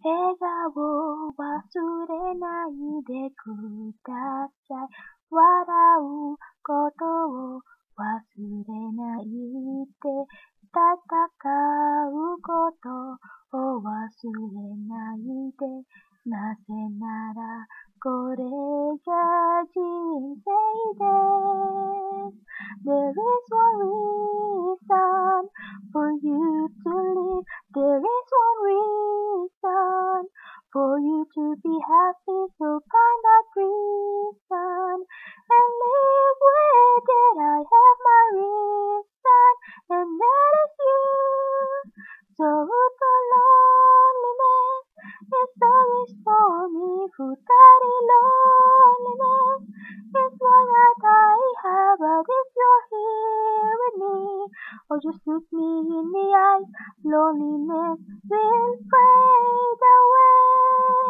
Egao wasurenaide kudasai. Warau koto wasurenaide. Tatakau koto wasurenaide. Nazenara Kore gajinseidesu. There is one reason for you to live. There is one reason for you to be happy. So find that reason and live with it. I have my reason, and that is you. So the loneliness is always for me. Futari loneliness is what I have. But if you're here with me, or just look me in the eyes, loneliness will fade away.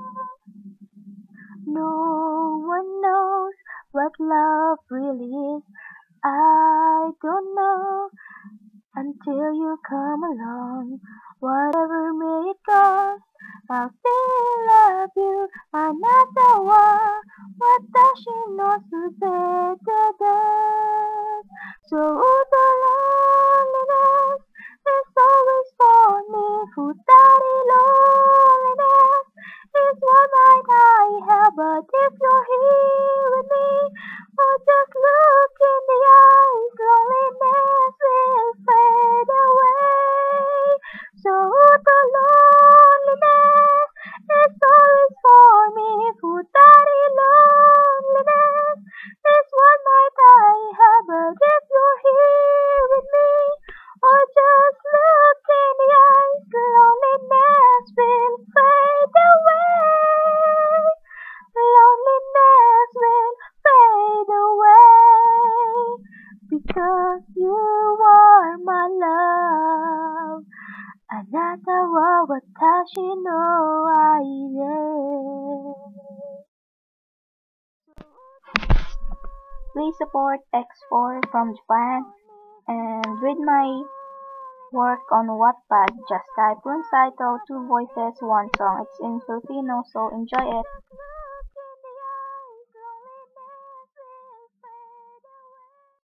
No one knows what love really is. I don't know until you come along. Whatever may it cost, I'll still love you. Anata watashi no subetedesu. So the loneliness is always for me. Futari loneliness is what might I have. But if you're here with me, or just look in the eyes, loneliness will fade away. So the loneliness is always for me. Futari loneliness is what might I have. But if you're here with me, or just look in the eyes, loneliness will fade away. Loneliness will fade away, because you are my love. Anata wa watashi no aide. Please support X4 from Japan and read my work on Wattpad. Just type runesaito, 2 voices, 1 song. It's in Filipino, so enjoy it.